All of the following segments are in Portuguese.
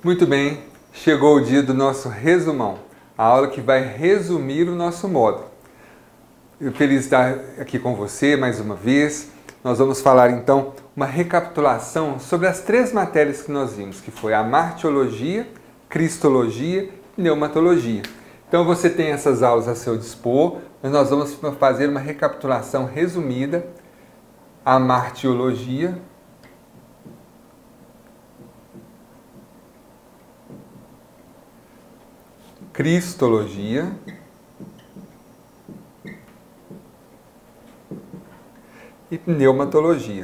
Muito bem, chegou o dia do nosso resumão, a aula que vai resumir o nosso módulo. Eu feliz de estar aqui com você mais uma vez. Nós vamos falar então uma recapitulação sobre as três matérias que nós vimos, que foi a martiologia, cristologia e pneumatologia. Então você tem essas aulas a seu dispor, mas nós vamos fazer uma recapitulação resumida. A martiologia, cristologia e pneumatologia.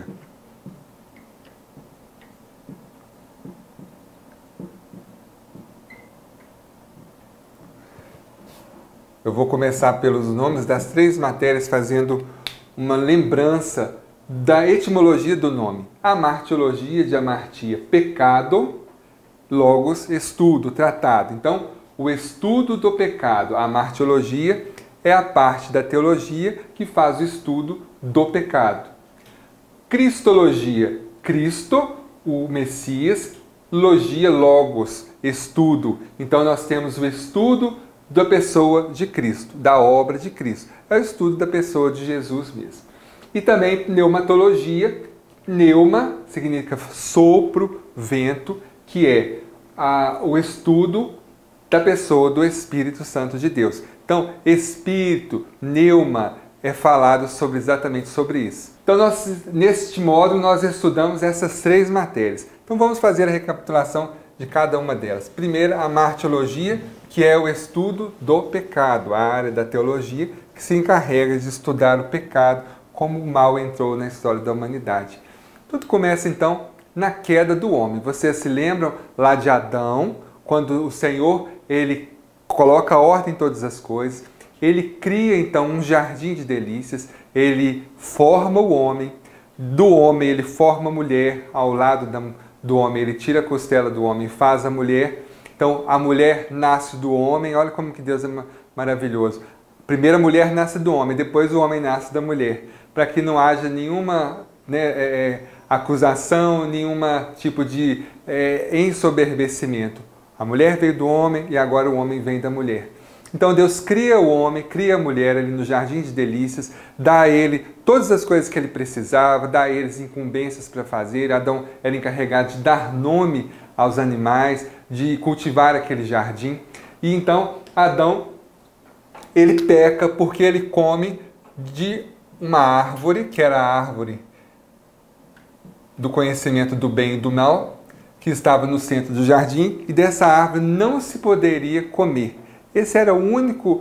Eu vou começar pelos nomes das três matérias, fazendo uma lembrança da etimologia do nome. A martiologia, de amartia, pecado, logos, estudo, tratado. Então, o estudo do pecado, a martiologia, é a parte da teologia que faz o estudo do pecado. Cristologia, Cristo, o Messias, logia, logos, estudo. Então nós temos o estudo da pessoa de Cristo, da obra de Cristo. É o estudo da pessoa de Jesus mesmo. E também pneumatologia, pneuma significa sopro, vento, que é o estudo da pessoa do Espírito Santo de Deus. Então, Espírito, pneuma, é falado exatamente sobre isso. Então, neste módulo, nós estudamos essas três matérias. Então, vamos fazer a recapitulação de cada uma delas. Primeiro, a martiologia, que é o estudo do pecado, a área da teologia que se encarrega de estudar o pecado, como o mal entrou na história da humanidade. Tudo começa, então, na queda do homem. Vocês se lembram lá de Adão, quando o Senhor ele coloca ordem em todas as coisas, ele cria então um jardim de delícias, ele forma o homem, do homem ele forma a mulher, ao lado do homem ele tira a costela do homem e faz a mulher. Então a mulher nasce do homem, olha como que Deus é maravilhoso. Primeiro a mulher nasce do homem, depois o homem nasce da mulher, para que não haja nenhuma acusação, nenhum tipo de ensoberbecimento. A mulher veio do homem e agora o homem vem da mulher. Então Deus cria o homem, cria a mulher ali no jardim de delícias, dá a ele todas as coisas que ele precisava, dá a eles incumbências para fazer. Adão era encarregado de dar nome aos animais, de cultivar aquele jardim. E então Adão, ele peca porque ele come de uma árvore, que era a árvore do conhecimento do bem e do mal, que estava no centro do jardim, e dessa árvore não se poderia comer. Esse era o único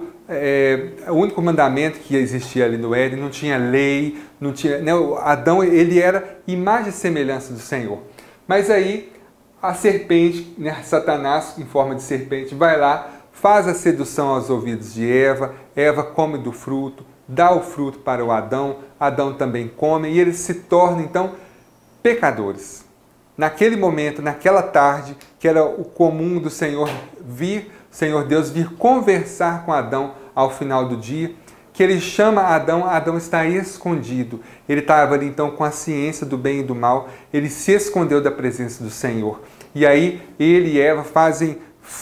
mandamento que existia ali no Éden, não tinha lei, não tinha, né? Adão ele era imagem e semelhança do Senhor. Mas aí a serpente, né, Satanás em forma de serpente, vai lá, faz a sedução aos ouvidos de Eva, Eva come do fruto, dá o fruto para o Adão, Adão também come, e eles se tornam então pecadores. Naquele momento, naquela tarde, que era o comum do Senhor Deus vir conversar com Adão ao final do dia, que ele chama Adão, Adão está escondido. Ele estava ali então com a ciência do bem e do mal, ele se escondeu da presença do Senhor. E aí ele e Eva fazem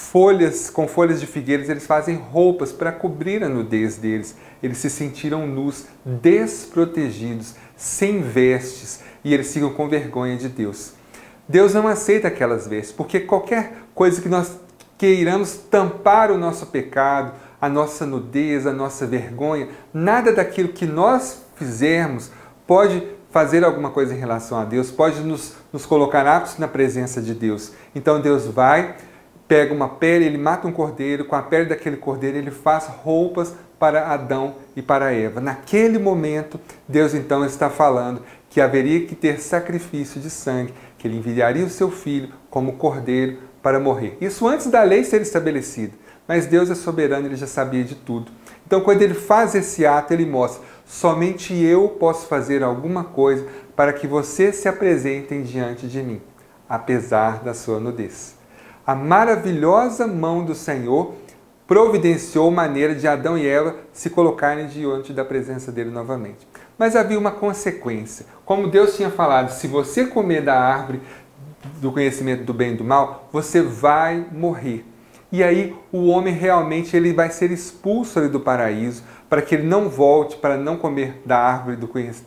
com folhas de figueiras, eles fazem roupas para cobrir a nudez deles. Eles se sentiram nus, desprotegidos, sem vestes, e eles ficam com vergonha de Deus. Deus não aceita aquelas vestes, porque qualquer coisa que nós queiramos tampar o nosso pecado, a nossa nudez, a nossa vergonha, nada daquilo que nós fizermos pode fazer alguma coisa em relação a Deus, pode nos colocar aptos na presença de Deus. Então Deus vai, pega uma pele, ele mata um cordeiro, com a pele daquele cordeiro ele faz roupas para Adão e para Eva. Naquele momento, Deus então está falando que haveria que ter sacrifício de sangue, que ele enviaria o seu filho como cordeiro para morrer. Isso antes da lei ser estabelecida. Mas Deus é soberano, ele já sabia de tudo. Então, quando ele faz esse ato, ele mostra: somente eu posso fazer alguma coisa para que vocês se apresentem diante de mim, apesar da sua nudez. A maravilhosa mão do Senhor providenciou maneira de Adão e Eva se colocarem diante da presença dele novamente. Mas havia uma consequência. Como Deus tinha falado, se você comer da árvore do conhecimento do bem e do mal, você vai morrer. E aí o homem realmente ele vai ser expulso ali do paraíso, para que ele não volte, para não comer da árvore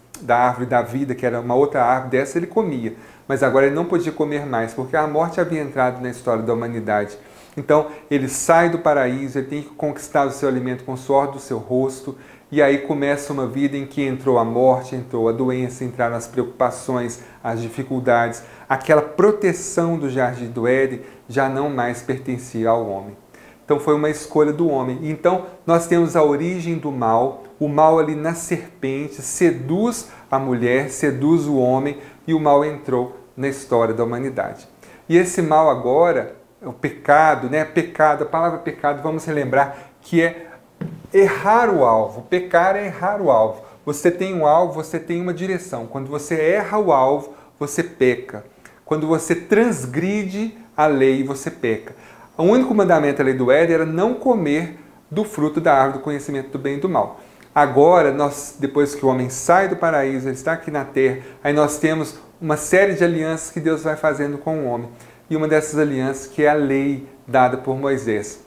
da vida, que era uma outra árvore, dessa ele comia. Mas agora ele não podia comer mais, porque a morte havia entrado na história da humanidade. Então ele sai do paraíso, ele tem que conquistar o seu alimento com o suor do seu rosto, e aí começa uma vida em que entrou a morte, entrou a doença, entraram as preocupações, as dificuldades. Aquela proteção do jardim do Éden já não mais pertencia ao homem. Então foi uma escolha do homem. Então nós temos a origem do mal, o mal ali na serpente, seduz a mulher, seduz o homem, e o mal entrou na história da humanidade. E esse mal agora, o pecado, né? Pecado, a palavra pecado, vamos relembrar que é errar o alvo. Pecar é errar o alvo. Você tem um alvo, você tem uma direção. Quando você erra o alvo, você peca. Quando você transgride a lei, você peca. O único mandamento da lei do Éden era não comer do fruto da árvore do conhecimento do bem e do mal. Agora, depois que o homem sai do paraíso, ele está aqui na terra, aí nós temos uma série de alianças que Deus vai fazendo com o homem. E uma dessas alianças que é a lei dada por Moisés.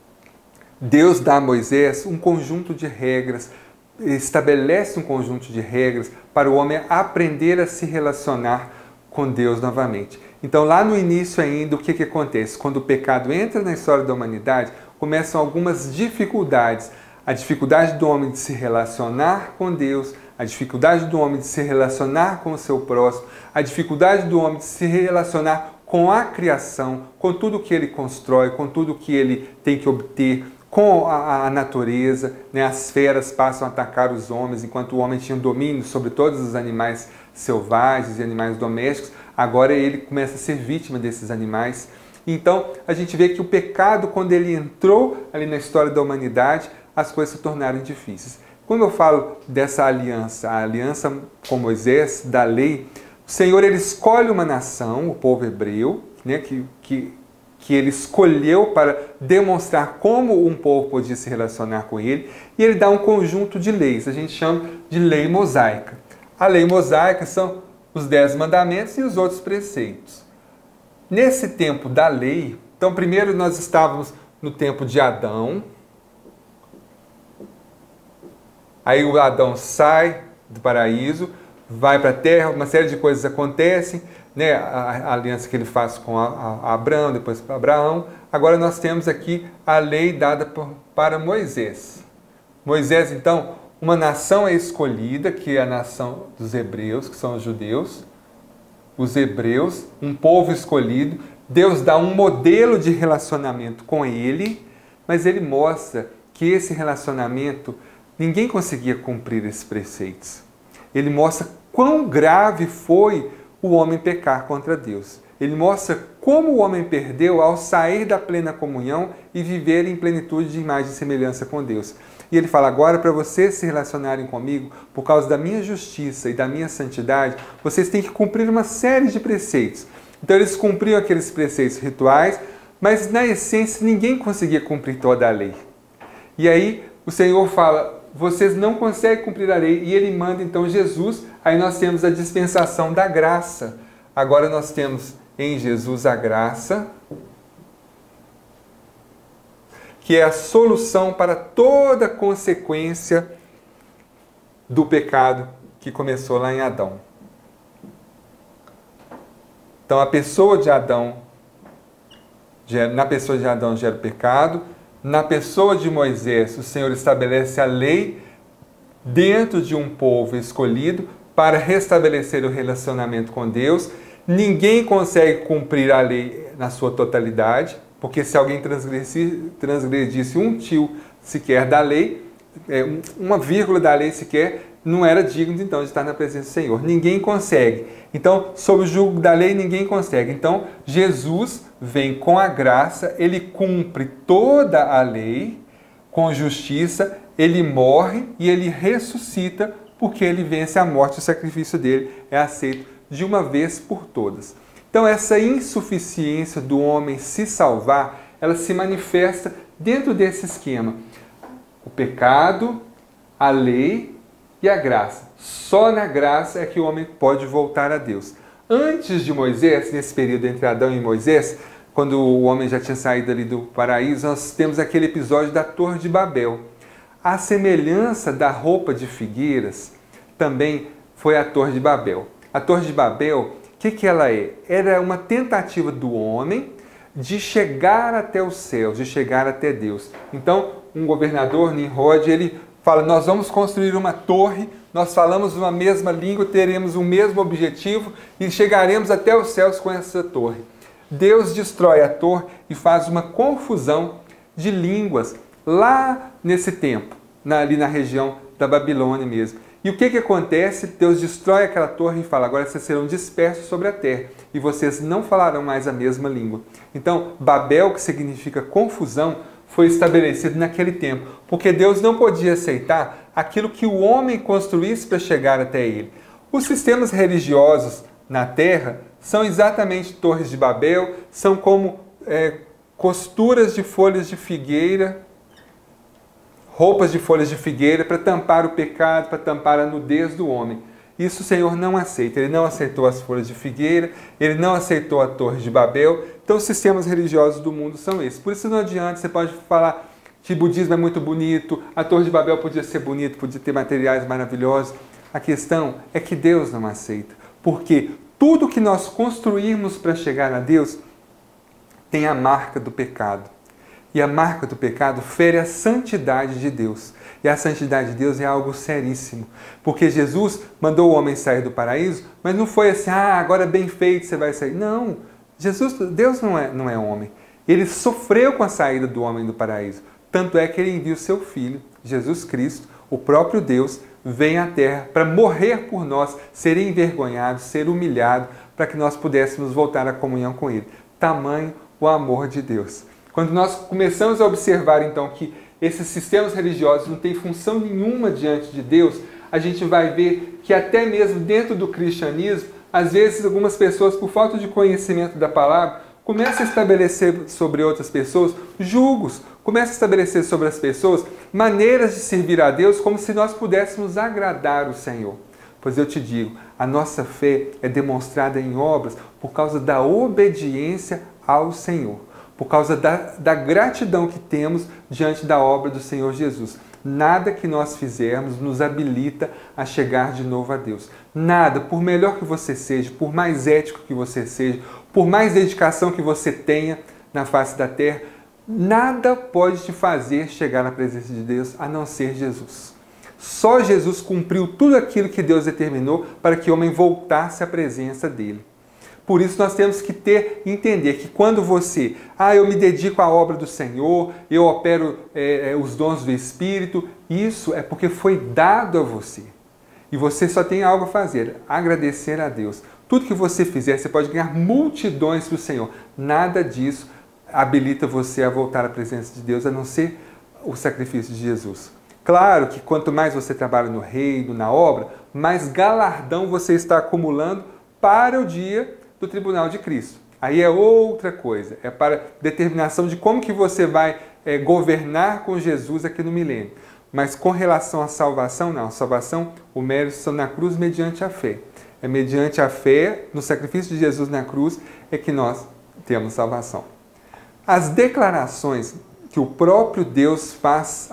Deus dá a Moisés um conjunto de regras, estabelece um conjunto de regras para o homem aprender a se relacionar com Deus novamente. Então, lá no início ainda, o que acontece? Quando o pecado entra na história da humanidade, começam algumas dificuldades. A dificuldade do homem de se relacionar com Deus, a dificuldade do homem de se relacionar com o seu próximo, a dificuldade do homem de se relacionar com a criação, com tudo que ele constrói, com tudo que ele tem que obter, com a natureza, né? As feras passam a atacar os homens, enquanto o homem tinha domínio sobre todos os animais selvagens e animais domésticos, agora ele começa a ser vítima desses animais. Então, a gente vê que o pecado, quando ele entrou ali na história da humanidade, as coisas se tornaram difíceis. Quando eu falo dessa aliança, a aliança com Moisés, da lei, o Senhor ele escolhe uma nação, o povo hebreu, né, que ele escolheu para demonstrar como um povo podia se relacionar com ele, e ele dá um conjunto de leis, a gente chama de lei mosaica. A lei mosaica são os 10 mandamentos e os outros preceitos. Nesse tempo da lei, então primeiro nós estávamos no tempo de Adão, aí o Adão sai do paraíso, vai para a terra, uma série de coisas acontecem, né? A aliança que ele faz com Abraão, depois para Abraão. Agora nós temos aqui a lei dada para Moisés. Moisés, então, uma nação é escolhida, que é a nação dos hebreus, que são os judeus. Os hebreus, um povo escolhido. Deus dá um modelo de relacionamento com ele, mas ele mostra que esse relacionamento, ninguém conseguia cumprir esses preceitos. Ele mostra quão grave foi o homem pecar contra Deus. Ele mostra como o homem perdeu ao sair da plena comunhão e viver em plenitude de imagem e semelhança com Deus. E ele fala, agora para vocês se relacionarem comigo, por causa da minha justiça e da minha santidade, vocês têm que cumprir uma série de preceitos. Então eles cumpriam aqueles preceitos rituais, mas na essência ninguém conseguia cumprir toda a lei. E aí o Senhor fala, vocês não conseguem cumprir a lei, e ele manda então Jesus, aí nós temos a dispensação da graça. Agora nós temos em Jesus a graça, que é a solução para toda consequência do pecado que começou lá em Adão. Então a pessoa de Adão, na pessoa de Adão gera o pecado, na pessoa de Moisés, o Senhor estabelece a lei dentro de um povo escolhido para restabelecer o relacionamento com Deus. Ninguém consegue cumprir a lei na sua totalidade, porque se alguém transgredisse um tio sequer da lei, uma vírgula da lei sequer, não era digno então de estar na presença do Senhor. Ninguém consegue. Então, sob o jugo da lei, ninguém consegue. Então, Jesus vem com a graça, ele cumpre toda a lei com justiça, ele morre e ele ressuscita, porque ele vence a morte, o sacrifício dele é aceito de uma vez por todas. Então, essa insuficiência do homem se salvar, ela se manifesta dentro desse esquema. O pecado, a lei e a graça. Só na graça é que o homem pode voltar a Deus. Antes de Moisés, nesse período entre Adão e Moisés, quando o homem já tinha saído ali do paraíso, nós temos aquele episódio da Torre de Babel. A semelhança da roupa de figueiras também foi a Torre de Babel. A Torre de Babel, o que ela é? Era uma tentativa do homem de chegar até os céus, de chegar até Deus. Então, um governador, Nimrod, ele fala, nós vamos construir uma torre, nós falamos uma mesma língua, teremos o mesmo objetivo e chegaremos até os céus com essa torre. Deus destrói a torre e faz uma confusão de línguas lá nesse tempo, ali na região da Babilônia mesmo. E o que acontece? Deus destrói aquela torre e fala, agora vocês serão dispersos sobre a terra e vocês não falarão mais a mesma língua. Então, Babel, que significa confusão, foi estabelecido naquele tempo, porque Deus não podia aceitar aquilo que o homem construísse para chegar até ele. Os sistemas religiosos na terra são exatamente torres de Babel, são como costuras de folhas de figueira, roupas de folhas de figueira para tampar o pecado, para tampar a nudez do homem. Isso o Senhor não aceita. Ele não aceitou as folhas de figueira, ele não aceitou a Torre de Babel. Então os sistemas religiosos do mundo são esses. Por isso não adianta, você pode falar que o budismo é muito bonito, a Torre de Babel podia ser bonita, podia ter materiais maravilhosos. A questão é que Deus não aceita. Porque tudo que nós construirmos para chegar a Deus tem a marca do pecado. E a marca do pecado fere a santidade de Deus. E a santidade de Deus é algo seríssimo. Porque Jesus mandou o homem sair do paraíso, mas não foi assim, agora bem feito você vai sair. Não, Deus não é homem. Ele sofreu com a saída do homem do paraíso. Tanto é que ele envia o seu Filho, Jesus Cristo, o próprio Deus, vem à terra para morrer por nós, ser envergonhado, ser humilhado, para que nós pudéssemos voltar à comunhão com Ele. Tamanho o amor de Deus. Quando nós começamos a observar, então, que esses sistemas religiosos não têm função nenhuma diante de Deus, a gente vai ver que até mesmo dentro do cristianismo, às vezes algumas pessoas, por falta de conhecimento da palavra, começam a estabelecer sobre outras pessoas julgos, começam a estabelecer sobre as pessoas maneiras de servir a Deus como se nós pudéssemos agradar o Senhor. Pois eu te digo, a nossa fé é demonstrada em obras por causa da obediência ao Senhor. Por causa da gratidão que temos diante da obra do Senhor Jesus. Nada que nós fizermos nos habilita a chegar de novo a Deus. Nada, por melhor que você seja, por mais ético que você seja, por mais dedicação que você tenha na face da terra, nada pode te fazer chegar na presença de Deus a não ser Jesus. Só Jesus cumpriu tudo aquilo que Deus determinou para que o homem voltasse à presença dele. Por isso nós temos que entender que quando você, eu me dedico à obra do Senhor, eu opero os dons do Espírito, isso é porque foi dado a você. E você só tem algo a fazer, agradecer a Deus. Tudo que você fizer, você pode ganhar multidões para o Senhor. Nada disso habilita você a voltar à presença de Deus, a não ser o sacrifício de Jesus. Claro que quanto mais você trabalha no reino, na obra, mais galardão você está acumulando para o dia do tribunal de Cristo. Aí é outra coisa, é para determinação de como que você vai governar com Jesus aqui no milênio. Mas com relação à salvação, não. A salvação, o mérito são na cruz mediante a fé. É mediante a fé, no sacrifício de Jesus na cruz, é que nós temos salvação. As declarações que o próprio Deus faz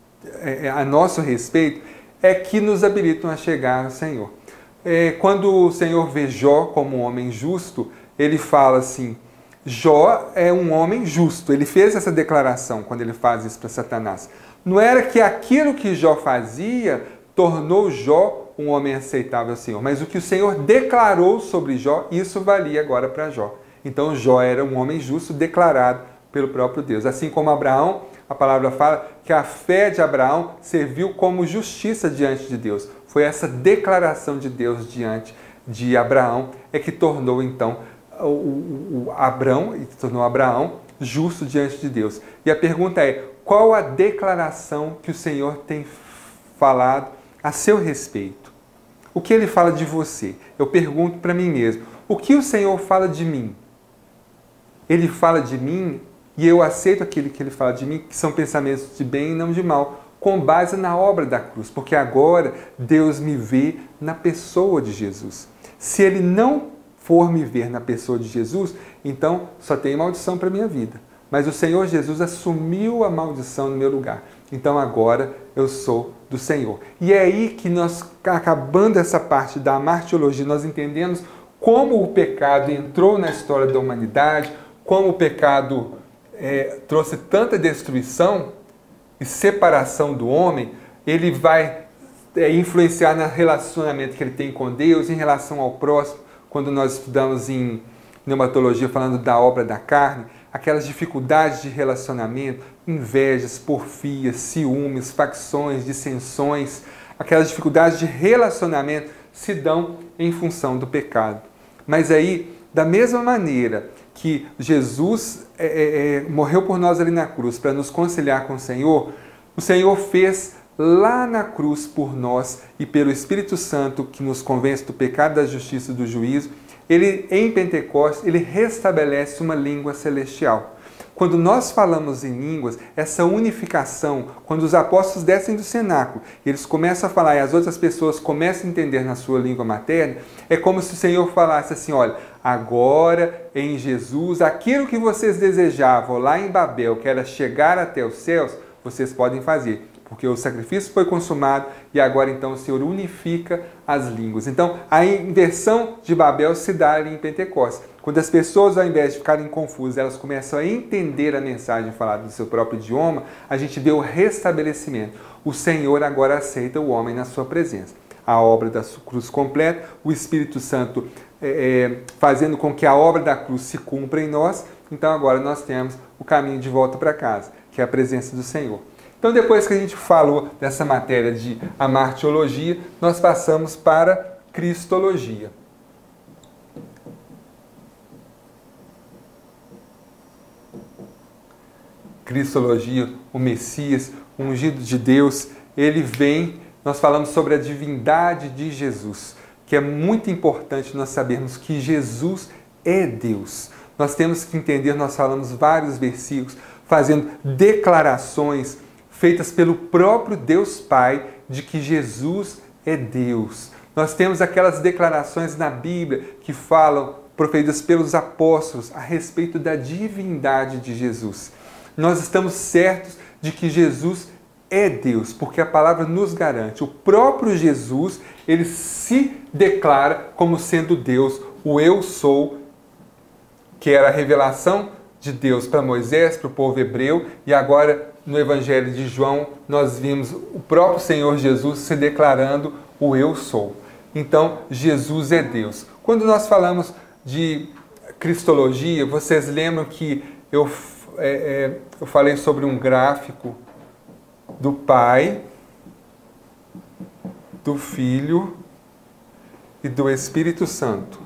a nosso respeito é que nos habilitam a chegar ao Senhor. Quando o Senhor vê Jó como um homem justo, ele fala assim, Jó é um homem justo. Ele fez essa declaração quando ele faz isso para Satanás. Não era que aquilo que Jó fazia tornou Jó um homem aceitável ao Senhor, mas o que o Senhor declarou sobre Jó, isso valia agora para Jó. Então Jó era um homem justo declarado pelo próprio Deus. Assim como Abraão, a palavra fala que a fé de Abraão serviu como justiça diante de Deus. Foi essa declaração de Deus diante de Abraão é que tornou então Abraão justo diante de Deus. E a pergunta é, qual a declaração que o Senhor tem falado a seu respeito? O que Ele fala de você? Eu pergunto para mim mesmo, o que o Senhor fala de mim? Ele fala de mim e eu aceito aquilo que Ele fala de mim, que são pensamentos de bem e não de mal, com base na obra da cruz, porque agora Deus me vê na pessoa de Jesus. Se Ele não for me ver na pessoa de Jesus, então só tem maldição para a minha vida. Mas o Senhor Jesus assumiu a maldição no meu lugar. Então agora eu sou do Senhor. E é aí que nós, acabando essa parte da martiologia, nós entendemos como o pecado entrou na história da humanidade, como o pecado trouxe tanta destruição e separação do homem. Ele vai influenciar no relacionamento que ele tem com Deus, em relação ao próximo. Quando nós estudamos em pneumatologia, falando da obra da carne, aquelas dificuldades de relacionamento, invejas, porfias, ciúmes, facções, dissensões, aquelas dificuldades de relacionamento se dão em função do pecado. Mas aí, da mesma maneira que Jesus morreu por nós ali na cruz para nos conciliar com o Senhor fez lá na cruz por nós e pelo Espírito Santo que nos convence do pecado, da justiça e do juízo. Ele, em Pentecostes, ele restabelece uma língua celestial. Quando nós falamos em línguas, essa unificação, quando os apóstolos descem do cenáculo, eles começam a falar e as outras pessoas começam a entender na sua língua materna, é como se o Senhor falasse assim, olha, agora em Jesus, aquilo que vocês desejavam lá em Babel, que era chegar até os céus, vocês podem fazer. Porque o sacrifício foi consumado e agora então o Senhor unifica as línguas. Então a inversão de Babel se dá ali em Pentecostes. Quando as pessoas, ao invés de ficarem confusas, elas começam a entender a mensagem falada do seu próprio idioma, a gente vê o restabelecimento. O Senhor agora aceita o homem na sua presença. A obra da cruz completa, o Espírito Santo fazendo com que a obra da cruz se cumpra em nós. Então agora nós temos o caminho de volta para casa, que é a presença do Senhor. Então, depois que a gente falou dessa matéria de amartiologia, nós passamos para cristologia. Cristologia, o Messias, o ungido de Deus, ele vem, nós falamos sobre a divindade de Jesus, que é muito importante nós sabermos que Jesus é Deus. Nós temos que entender, nós falamos vários versículos, fazendo declarações feitas pelo próprio Deus Pai, de que Jesus é Deus. Nós temos aquelas declarações na Bíblia que falam, proferidas pelos apóstolos, a respeito da divindade de Jesus. Nós estamos certos de que Jesus é Deus, porque a palavra nos garante. O próprio Jesus, ele se declara como sendo Deus, o Eu Sou, que era a revelação de Deus para Moisés, para o povo hebreu, e agora no Evangelho de João nós vimos o próprio Senhor Jesus se declarando o Eu Sou. Então Jesus é Deus. Quando nós falamos de cristologia, vocês lembram que eu falei sobre um gráfico do Pai, do Filho e do Espírito Santo.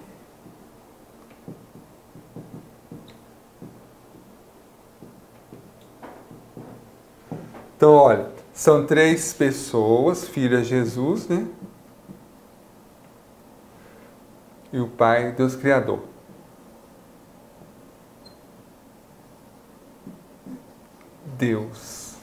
Então, olha, são três pessoas, Filho é Jesus, né? E o Pai, Deus Criador. Deus.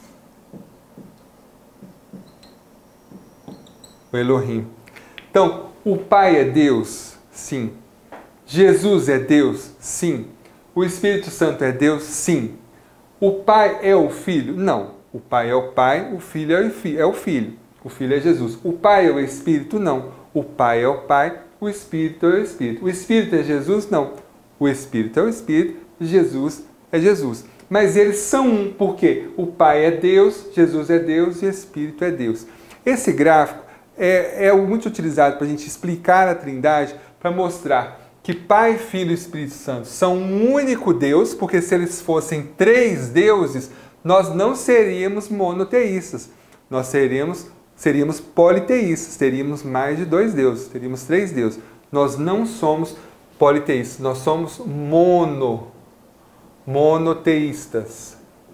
O Elohim. Então, o Pai é Deus? Sim. Jesus é Deus? Sim. O Espírito Santo é Deus? Sim. O Pai é o Filho? Não. O Pai é o Pai, o Filho é o Filho. O Filho é Jesus. O Pai é o Espírito? Não. O Pai é o Pai, o Espírito é o Espírito. O Espírito é Jesus? Não. O Espírito é o Espírito, Jesus é Jesus. Mas eles são um, porque o Pai é Deus, Jesus é Deus e o Espírito é Deus. Esse gráfico é muito utilizado para a gente explicar a Trindade, para mostrar que Pai, Filho e Espírito Santo são um único Deus, porque se eles fossem três deuses, nós não seríamos monoteístas, nós seríamos politeístas, teríamos mais de dois deuses, teríamos três deuses. Nós não somos politeístas, nós somos monoteístas.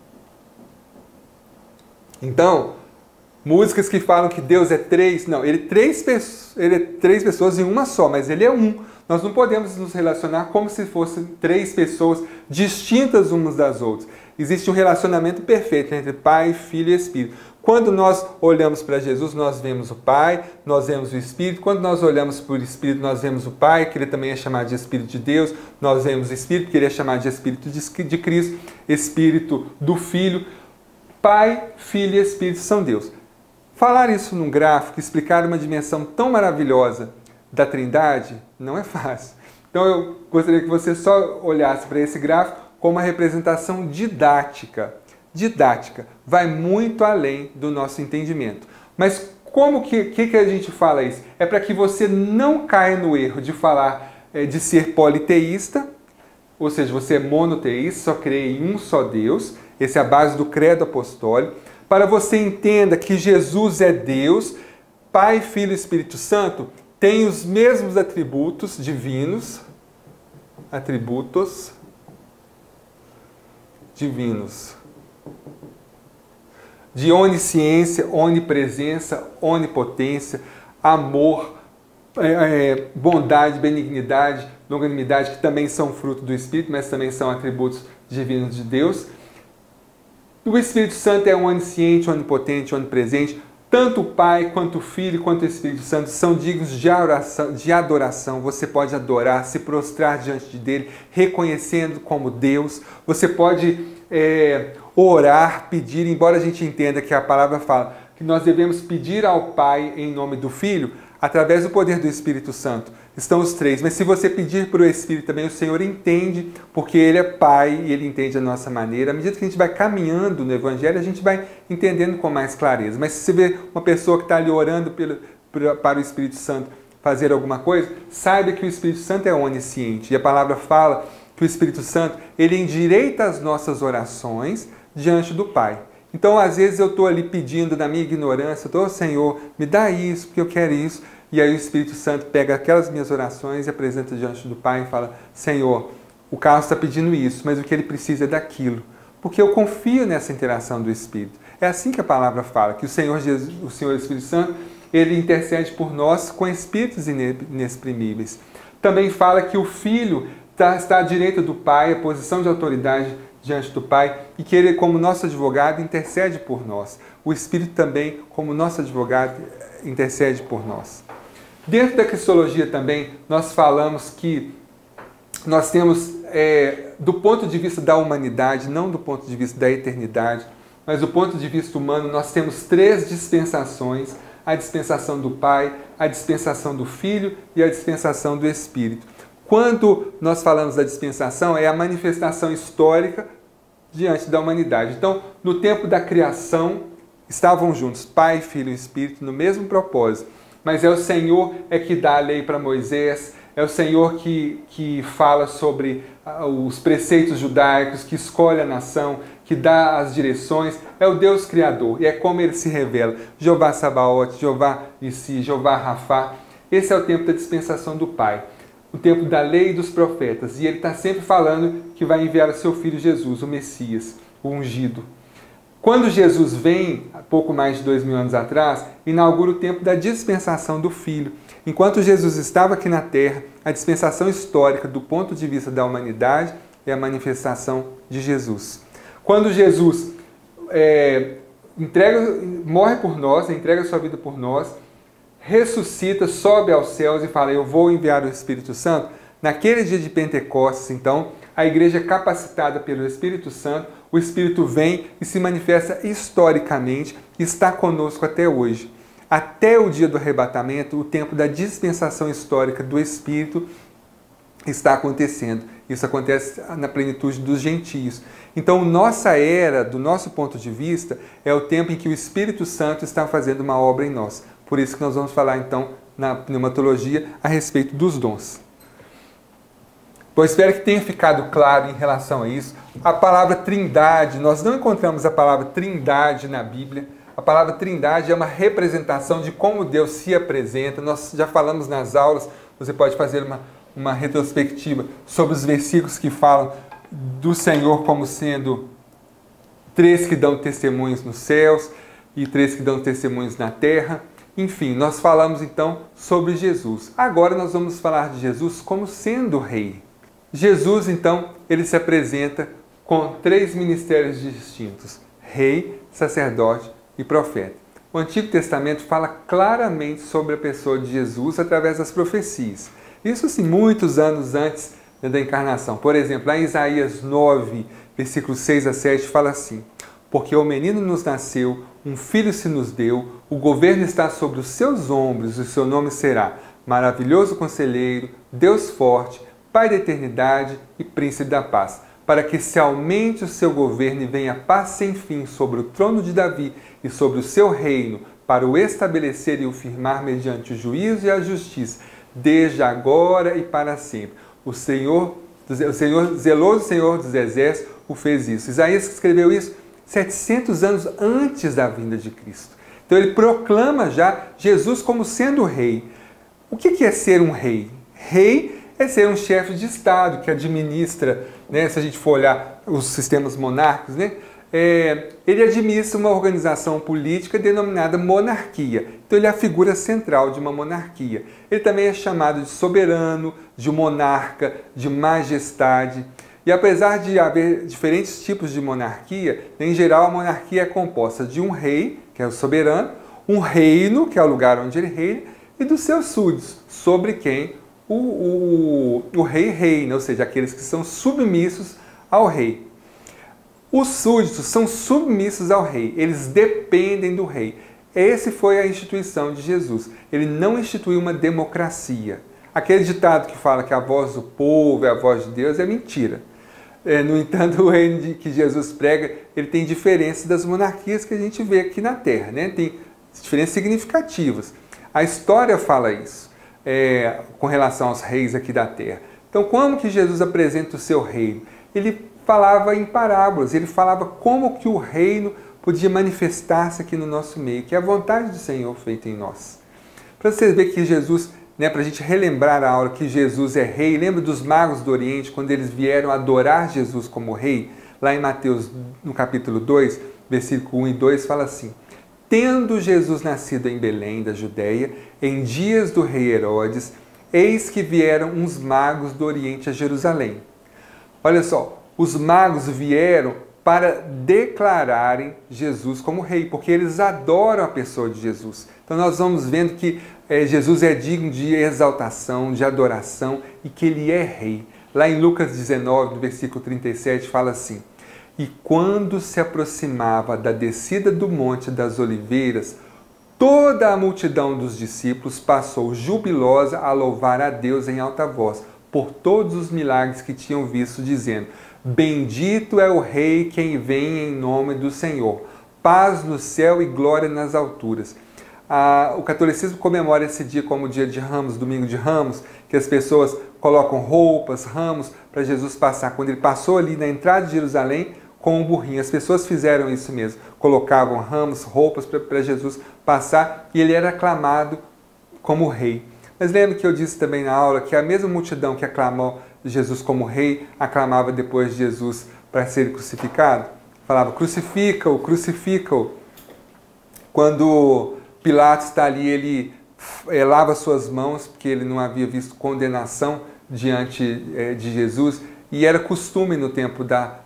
Então, músicas que falam que Deus é três, não, ele é três pessoas em uma só, mas ele é um. Nós não podemos nos relacionar como se fossem três pessoas distintas umas das outras. Existe um relacionamento perfeito entre Pai, Filho e Espírito. Quando nós olhamos para Jesus, nós vemos o Pai, nós vemos o Espírito. Quando nós olhamos para o Espírito, nós vemos o Pai, que ele também é chamado de Espírito de Deus. Nós vemos o Espírito, que ele é chamado de Espírito de Cristo, Espírito do Filho. Pai, Filho e Espírito são Deus. Falar isso num gráfico, explicar uma dimensão tão maravilhosa da Trindade, não é fácil. Então eu gostaria que você só olhasse para esse gráfico como uma representação didática. Didática, vai muito além do nosso entendimento. Mas como que a gente fala isso? É para que você não caia no erro de falar de ser politeísta, ou seja, você é monoteísta, só crê em um só Deus. Essa é a base do credo apostólico. Para você entenda que Jesus é Deus, Pai, Filho e Espírito Santo, tem os mesmos atributos divinos, de onisciência, onipresença, onipotência, amor, bondade, benignidade, longanimidade, que também são fruto do Espírito, mas também são atributos divinos de Deus. O Espírito Santo é onisciente, onipotente, onipresente. Tanto o Pai, quanto o Filho, quanto o Espírito Santo são dignos de adoração. Você pode adorar, se prostrar diante dele, reconhecendo como Deus. Você pode orar, pedir, embora a gente entenda que a palavra fala que nós devemos pedir ao Pai em nome do Filho, através do poder do Espírito Santo. Estão os três, mas se você pedir para o Espírito também, o Senhor entende, porque Ele é Pai e Ele entende a nossa maneira. À medida que a gente vai caminhando no Evangelho, a gente vai entendendo com mais clareza. Mas se você vê uma pessoa que está ali orando para o Espírito Santo fazer alguma coisa, saiba que o Espírito Santo é onisciente. E a palavra fala que o Espírito Santo, ele endireita as nossas orações diante do Pai. Então, às vezes eu estou ali pedindo na minha ignorância, Senhor, me dá isso, porque eu quero isso. E aí o Espírito Santo pega aquelas minhas orações e apresenta diante do Pai e fala, Senhor, o Carlos está pedindo isso, mas o que ele precisa é daquilo. Porque eu confio nessa interação do Espírito. É assim que a palavra fala, que o Senhor Jesus, o Senhor Espírito Santo, ele intercede por nós com espíritos inexprimíveis. Também fala que o Filho está à direita do Pai, a posição de autoridade diante do Pai, e que ele, como nosso advogado, intercede por nós. O Espírito também, como nosso advogado, intercede por nós. Dentro da cristologia também, nós falamos que nós temos, do ponto de vista da humanidade, não do ponto de vista da eternidade, mas do ponto de vista humano, nós temos 3 dispensações: a dispensação do Pai, a dispensação do Filho e a dispensação do Espírito. Quando nós falamos da dispensação, é a manifestação histórica diante da humanidade. Então, no tempo da criação, estavam juntos Pai, Filho e Espírito no mesmo propósito. Mas é o Senhor que dá a lei para Moisés, é o Senhor que fala sobre os preceitos judaicos, que escolhe a nação, que dá as direções. É o Deus Criador, e é como ele se revela. Jeová Sabaote, Jeová Nissi, Jeová Rafá. Esse é o tempo da dispensação do Pai, o tempo da lei e dos profetas. E ele está sempre falando que vai enviar o seu Filho Jesus, o Messias, o ungido. Quando Jesus vem, há pouco mais de 2000 anos atrás, inaugura o tempo da dispensação do Filho. Enquanto Jesus estava aqui na Terra, a dispensação histórica do ponto de vista da humanidade é a manifestação de Jesus. Quando Jesus morre por nós, entrega sua vida por nós, ressuscita, sobe aos céus e fala, eu vou enviar o Espírito Santo, naquele dia de Pentecostes, então, a igreja é capacitada pelo Espírito Santo, o Espírito vem e se manifesta historicamente e está conosco até hoje. Até o dia do arrebatamento, o tempo da dispensação histórica do Espírito está acontecendo. Isso acontece na plenitude dos gentios. Então, nossa era, do nosso ponto de vista, é o tempo em que o Espírito Santo está fazendo uma obra em nós. Por isso que nós vamos falar, então, na pneumatologia, a respeito dos dons. Pois espero que tenha ficado claro em relação a isso. A palavra trindade, nós não encontramos a palavra trindade na Bíblia. A palavra trindade é uma representação de como Deus se apresenta. Nós já falamos nas aulas, você pode fazer uma retrospectiva sobre os versículos que falam do Senhor como sendo 3 que dão testemunhos nos céus e 3 que dão testemunhos na terra. Enfim, nós falamos então sobre Jesus. Agora nós vamos falar de Jesus como sendo rei. Jesus, então, ele se apresenta com 3 ministérios distintos: rei, sacerdote e profeta. O Antigo Testamento fala claramente sobre a pessoa de Jesus através das profecias. Isso, assim, muitos anos antes da encarnação. Por exemplo, lá em Isaías 9, versículos 6 a 7, fala assim: porque o menino nos nasceu, um filho se nos deu, o governo está sobre os seus ombros, e o seu nome será Maravilhoso Conselheiro, Deus Forte, Pai da Eternidade e Príncipe da Paz, para que se aumente o seu governo e venha paz sem fim sobre o trono de Davi e sobre o seu reino, para o estabelecer e o firmar mediante o juízo e a justiça, desde agora e para sempre. O Senhor, zeloso Senhor dos Exércitos, o fez isso. Isaías escreveu isso 700 anos antes da vinda de Cristo. Então ele proclama já Jesus como sendo rei. O que é ser um rei? Rei é ser um chefe de Estado que administra, né, se a gente for olhar os sistemas monárquicos, né, ele administra uma organização política denominada monarquia. Então ele é a figura central de uma monarquia. Ele também é chamado de soberano, de monarca, de majestade. E apesar de haver diferentes tipos de monarquia, em geral a monarquia é composta de um rei, que é o soberano, um reino, que é o lugar onde ele reina, e dos seus súditos, sobre quem o rei reina, ou seja, aqueles que são submissos ao rei. Os súditos são submissos ao rei, eles dependem do rei. Essa foi a instituição de Jesus. Ele não instituiu uma democracia. Aquele ditado que fala que a voz do povo é a voz de Deus é mentira. No entanto, o reino que Jesus prega, ele tem diferenças das monarquias que a gente vê aqui na Terra, né? Tem diferenças significativas. A história fala isso, com relação aos reis aqui da Terra. Então, como que Jesus apresenta o seu reino? Ele falava em parábolas, ele falava como que o reino podia manifestar-se aqui no nosso meio, que é a vontade do Senhor feita em nós. Para vocês verem que Jesus, né, para a gente relembrar a aula que Jesus é rei, lembra dos magos do Oriente, quando eles vieram adorar Jesus como rei? Lá em Mateus, no capítulo 2, versículo 1 e 2, fala assim: tendo Jesus nascido em Belém, da Judéia, em dias do rei Herodes, eis que vieram uns magos do Oriente a Jerusalém. Olha só, os magos vieram para declararem Jesus como rei, porque eles adoram a pessoa de Jesus. Então nós vamos vendo que Jesus é digno de exaltação, de adoração e que ele é rei. Lá em Lucas 19, no versículo 37, fala assim: e quando se aproximava da descida do Monte das Oliveiras, toda a multidão dos discípulos passou jubilosa a louvar a Deus em alta voz, por todos os milagres que tinham visto, dizendo: bendito é o Rei quem vem em nome do Senhor, paz no céu e glória nas alturas. O catolicismo comemora esse dia como o dia de Ramos, domingo de Ramos, que as pessoas colocam roupas, ramos, para Jesus passar. Quando ele passou ali na entrada de Jerusalém, com um burrinho. As pessoas fizeram isso mesmo, colocavam ramos, roupas para Jesus passar e ele era aclamado como rei. Mas lembra que eu disse também na aula que a mesma multidão que aclamou Jesus como rei, aclamava depois de Jesus para ser crucificado? Falava: crucifica-o, crucifica-o. Quando Pilatos está ali, ele lava suas mãos, porque ele não havia visto condenação diante de Jesus, e era costume no tempo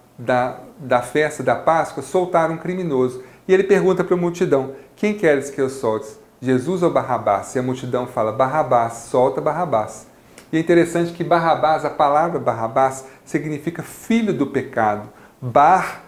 da festa da Páscoa soltar um criminoso. E ele pergunta para a multidão: quem queres que eu solte, Jesus ou Barrabás? E a multidão fala: Barrabás, solta Barrabás. E é interessante que Barrabás, a palavra Barrabás, significa filho do pecado. Bar,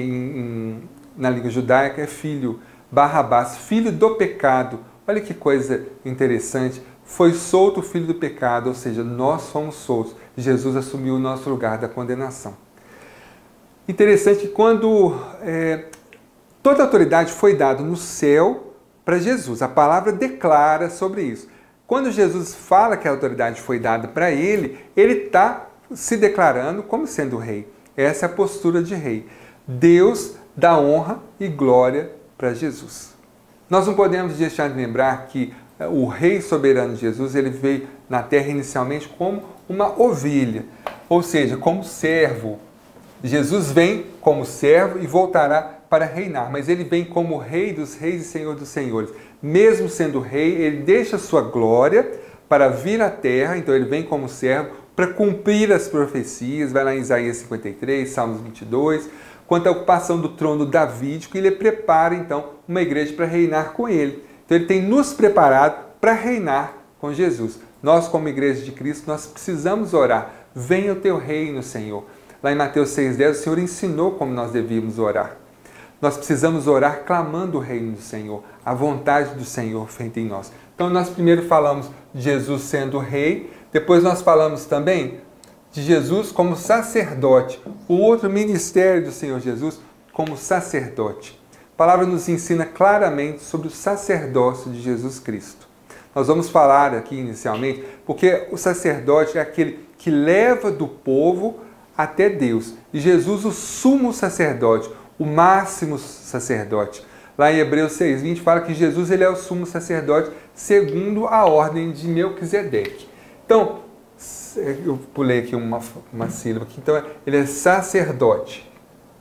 na língua judaica, é filho. Barrabás, filho do pecado. Olha que coisa interessante. Foi solto o filho do pecado, ou seja, nós fomos soltos. Jesus assumiu o nosso lugar da condenação. Interessante que quando toda a autoridade foi dada no céu para Jesus, a palavra declara sobre isso. Quando Jesus fala que a autoridade foi dada para ele está se declarando como sendo rei. Essa é a postura de rei. Deus dá honra e glória para Jesus. Nós não podemos deixar de lembrar que o rei soberano de Jesus, ele veio na terra inicialmente como uma ovelha, ou seja, como servo. Jesus vem como servo e voltará para reinar, mas ele vem como rei dos reis e senhor dos senhores. Mesmo sendo rei, ele deixa sua glória para vir à terra, então ele vem como servo para cumprir as profecias, vai lá em Isaías 53, Salmos 22, quanto à ocupação do trono davídico, e ele prepara então uma igreja para reinar com ele. Então ele tem nos preparado para reinar com Jesus. Nós, como igreja de Cristo, nós precisamos orar. Venha o teu reino, Senhor. Lá em Mateus 6,10, o Senhor ensinou como nós devíamos orar. Nós precisamos orar clamando o reino do Senhor, a vontade do Senhor feita em nós. Então nós primeiro falamos de Jesus sendo rei, depois nós falamos também de Jesus como sacerdote, o outro ministério do Senhor Jesus como sacerdote. A palavra nos ensina claramente sobre o sacerdócio de Jesus Cristo. Nós vamos falar aqui inicialmente, porque o sacerdote é aquele que leva do povo até Deus. E Jesus, o sumo sacerdote, o máximo sacerdote. Lá em Hebreus 6,20 fala que Jesus ele é o sumo sacerdote segundo a ordem de Melquisedeque. Então, eu pulei aqui uma sílaba aqui. Então, ele é sacerdote.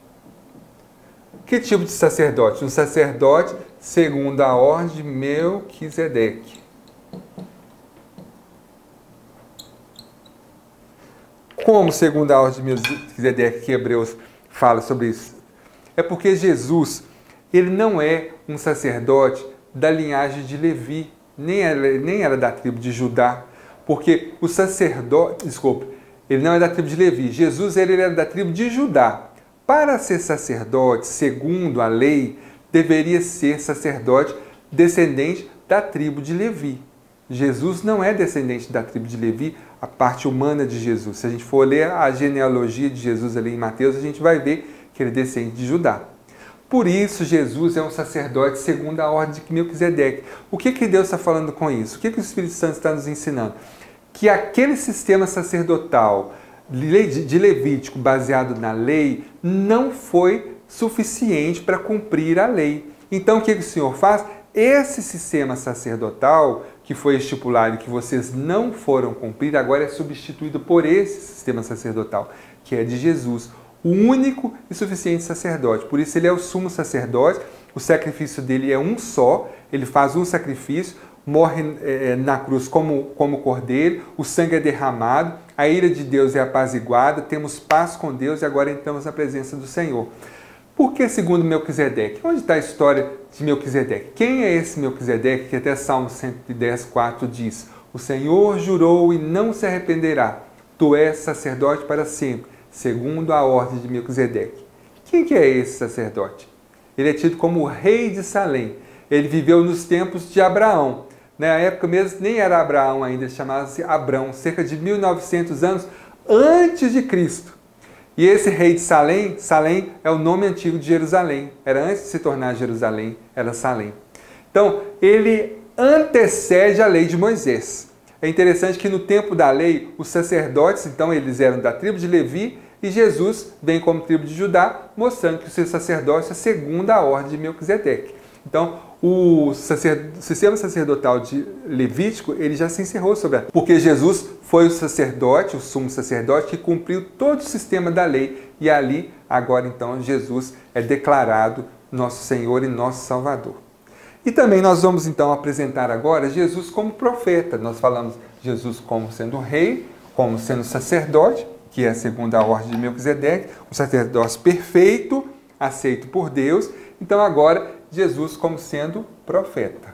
Que tipo de sacerdote? Um sacerdote segundo a ordem de Melquisedeque. Como segundo a ordem de Melquisedeque que Hebreus fala sobre isso? É porque Jesus, ele não é um sacerdote da linhagem de Levi, nem era da tribo de Judá, porque o sacerdote, ele não é da tribo de Levi. Jesus ele era da tribo de Judá. Para ser sacerdote, segundo a lei, deveria ser sacerdote descendente da tribo de Levi. Jesus não é descendente da tribo de Levi, a parte humana de Jesus. Se a gente for ler a genealogia de Jesus ali em Mateus, a gente vai ver que ele descende de Judá. Por isso, Jesus é um sacerdote segundo a ordem de Melquisedeque. O que Deus está falando com isso? O que o Espírito Santo está nos ensinando? Que aquele sistema sacerdotal de Levítico baseado na lei não foi suficiente para cumprir a lei. Então, o que o Senhor faz? Esse sistema sacerdotal que foi estipulado e que vocês não foram cumprir, agora é substituído por esse sistema sacerdotal, que é de Jesus, o único e suficiente sacerdote. Por isso ele é o sumo sacerdote, o sacrifício dele é um só, ele faz um sacrifício, morre na cruz como cordeiro, o sangue é derramado, a ira de Deus é apaziguada, temos paz com Deus e agora entramos na presença do Senhor. Por que segundo Melquisedeque? Onde está a história de Melquisedeque? Quem é esse Melquisedeque que até Salmo 110,4 diz: o Senhor jurou e não se arrependerá, tu és sacerdote para sempre, segundo a ordem de Melquisedeque. Quem que é esse sacerdote? Ele é tido como o rei de Salém. Ele viveu nos tempos de Abraão. Na época mesmo nem era Abraão ainda, ele chamava-se Abrão, cerca de 1900 anos antes de Cristo. E esse rei de Salém, Salém é o nome antigo de Jerusalém. Era antes de se tornar Jerusalém, era Salém. Então, ele antecede a lei de Moisés. É interessante que no tempo da lei, os sacerdotes, então, eles eram da tribo de Levi, e Jesus vem como tribo de Judá, mostrando que o seu sacerdócio é segundo a ordem de Melquisedeque. Então, o sistema sacerdotal de Levítico, ele já se encerrou porque Jesus foi o sacerdote, o sumo sacerdote, que cumpriu todo o sistema da lei. E ali, agora então, Jesus é declarado nosso Senhor e nosso Salvador. E também nós vamos então apresentar agora Jesus como profeta. Nós falamos Jesus como sendo rei, como sendo sacerdote, que é segundo a ordem de Melquisedeque, um sacerdócio perfeito, aceito por Deus. Então agora Jesus como sendo profeta.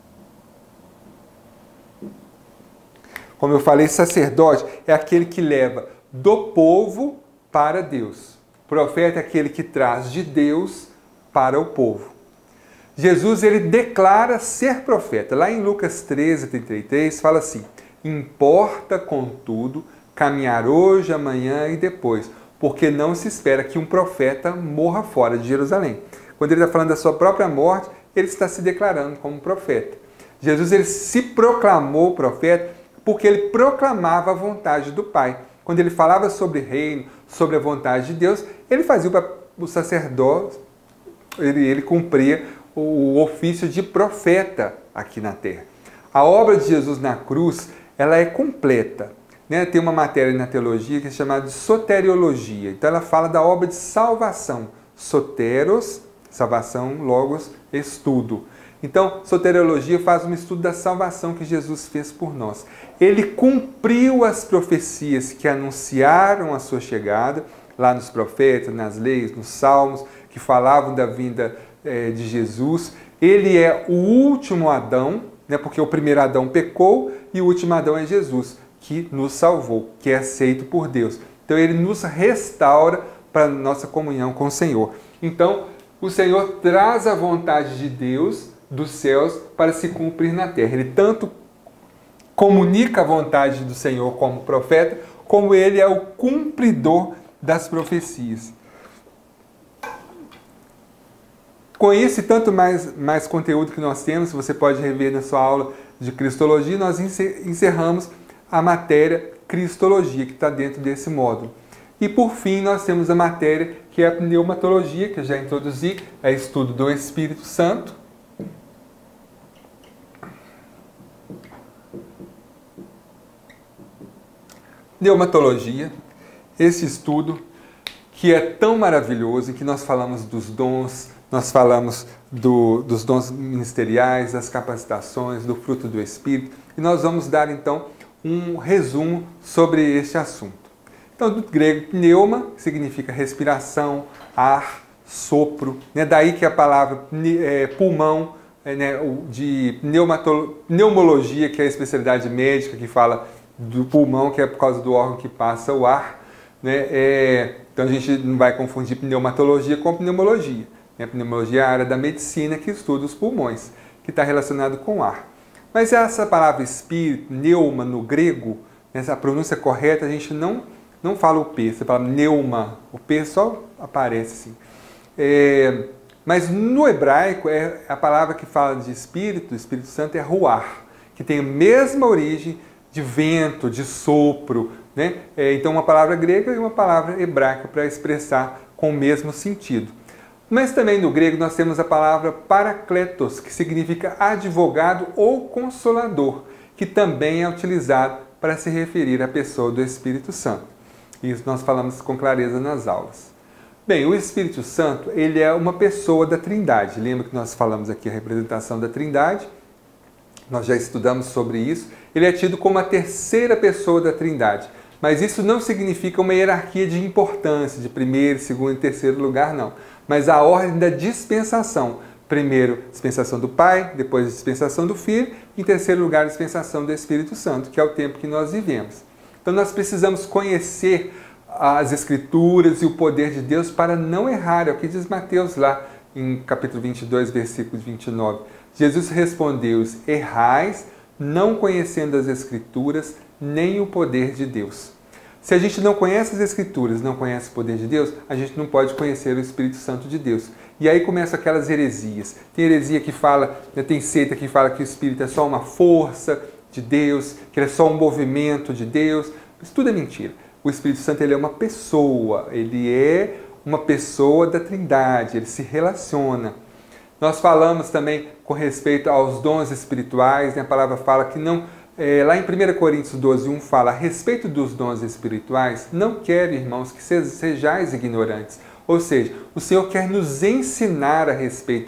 Como eu falei, sacerdote é aquele que leva do povo para Deus. Profeta é aquele que traz de Deus para o povo. Jesus ele declara ser profeta. Lá em Lucas 13:33 fala assim: importa, contudo, caminhar hoje, amanhã e depois, porque não se espera que um profeta morra fora de Jerusalém. Quando ele está falando da sua própria morte, ele está se declarando como profeta. Jesus ele se proclamou profeta porque ele proclamava a vontade do Pai. Quando ele falava sobre reino, sobre a vontade de Deus, ele fazia o sacerdócio, ele cumpria o ofício de profeta aqui na terra. A obra de Jesus na cruz, ela é completa. Tem uma matéria na teologia que é chamada de soteriologia. Então ela fala da obra de salvação. Soteros, salvação, logos, estudo. Então, soteriologia faz um estudo da salvação que Jesus fez por nós. Ele cumpriu as profecias que anunciaram a sua chegada. lá nos profetas, nas leis, nos salmos, que falavam da vinda de Jesus. Ele é o último Adão, né, porque o primeiro Adão pecou e o último Adão é Jesus, que nos salvou, que é aceito por Deus. Então ele nos restaura para a nossa comunhão com o Senhor. Então o Senhor traz a vontade de Deus dos céus para se cumprir na terra. Ele tanto comunica a vontade do Senhor como profeta, como ele é o cumpridor das profecias. Com esse tanto mais conteúdo que nós temos, você pode rever na sua aula de Cristologia, nós encerramos a matéria Cristologia, que está dentro desse módulo. E por fim, nós temos a matéria que é a Pneumatologia, que eu já introduzi, é estudo do Espírito Santo. Pneumatologia, esse estudo que é tão maravilhoso, em que nós falamos dos dons, nós falamos dos dons ministeriais, das capacitações, do fruto do Espírito, e nós vamos dar então um resumo sobre este assunto. Então, do grego pneuma, que significa respiração, ar, sopro, né? Daí que a palavra pulmão, né? De pneumologia, que é a especialidade médica que fala do pulmão, que é por causa do órgão que passa o ar, né? Então a gente não vai confundir pneumatologia com pneumologia. A pneumologia é a área da medicina que estuda os pulmões, que está relacionado com o ar. Mas essa palavra espírito, pneuma, no grego, essa pronúncia correta, a gente não fala o P, você fala pneuma, o P só aparece assim. Mas no hebraico, a palavra que fala de espírito, Espírito Santo, é ruar, que tem a mesma origem de vento, de sopro, né? Então uma palavra grega e uma palavra hebraica para expressar com o mesmo sentido. Mas também no grego nós temos a palavra parakletos, que significa advogado ou consolador, que também é utilizado para se referir à pessoa do Espírito Santo. Isso nós falamos com clareza nas aulas. Bem, o Espírito Santo, ele é uma pessoa da Trindade. Lembra que nós falamos aqui a representação da Trindade? Nós já estudamos sobre isso. Ele é tido como a terceira pessoa da Trindade. Mas isso não significa uma hierarquia de importância, de primeiro, segundo e terceiro lugar, não. Mas a ordem da dispensação. Primeiro, dispensação do Pai, depois dispensação do Filho, em terceiro lugar, dispensação do Espírito Santo, que é o tempo que nós vivemos. Então nós precisamos conhecer as Escrituras e o poder de Deus para não errar. É o que diz Mateus lá em capítulo 22, versículo 29. Jesus respondeu: errais, não conhecendo as Escrituras, nem o poder de Deus. Se a gente não conhece as Escrituras, não conhece o poder de Deus, a gente não pode conhecer o Espírito Santo de Deus. E aí começam aquelas heresias. Tem heresia que fala, tem seita que fala que o Espírito é só uma força de Deus, que ele é só um movimento de Deus. Isso tudo é mentira. O Espírito Santo, ele é uma pessoa, ele é uma pessoa da Trindade, ele se relaciona. Nós falamos também com respeito aos dons espirituais, né? A palavra fala que não... lá em 1 Coríntios 12, 1 fala a respeito dos dons espirituais: não quero, irmãos, que sejais ignorantes. Ou seja, o Senhor quer nos ensinar a respeito